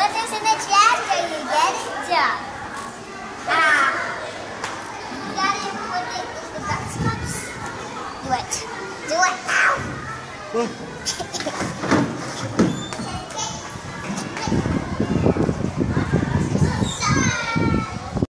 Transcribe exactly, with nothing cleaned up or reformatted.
Put this in the chapter, you get it? Ah. You gotta put it in the box. Do it. Do it now.